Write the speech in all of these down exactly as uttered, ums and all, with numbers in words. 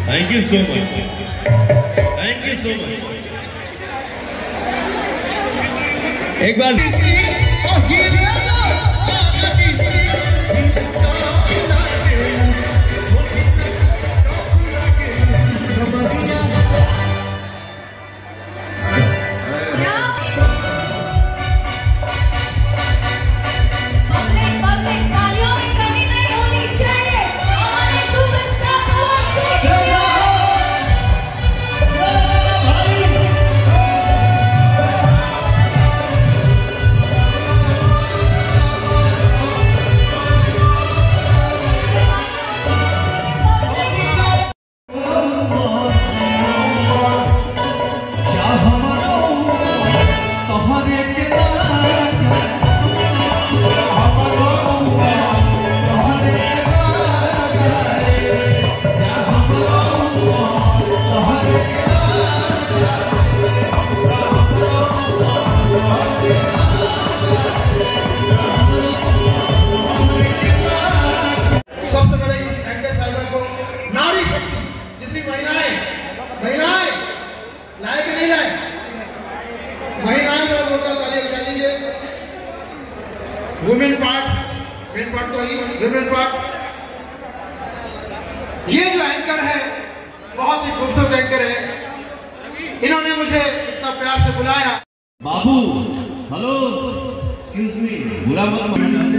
Thank you so मच, thank you so much. एक बार वुमेन पार्ट, मेन पार्ट तो ही वुमेन पार्ट। ये जो एंकर है बहुत ही खूबसूरत एंकर है, इन्होंने मुझे इतना प्यार से बुलाया। बाबू हेलो, एक्सक्यूज मी, बुरा मत मानना।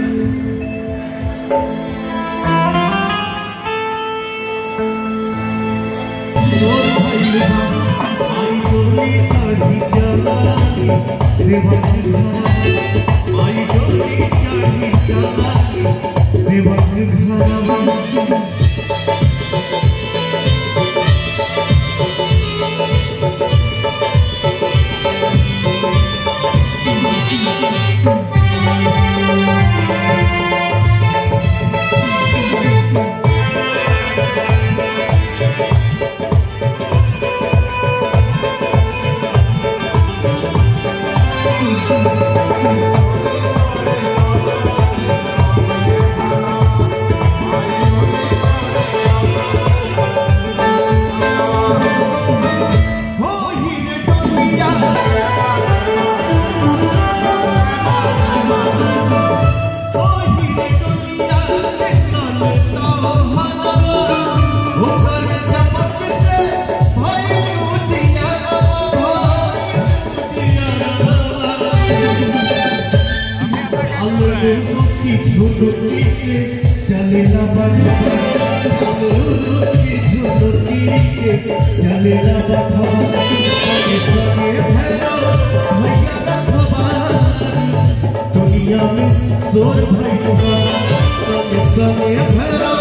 चलेला बाबा, चलेला बाबा, दुनिया में सोच भैया,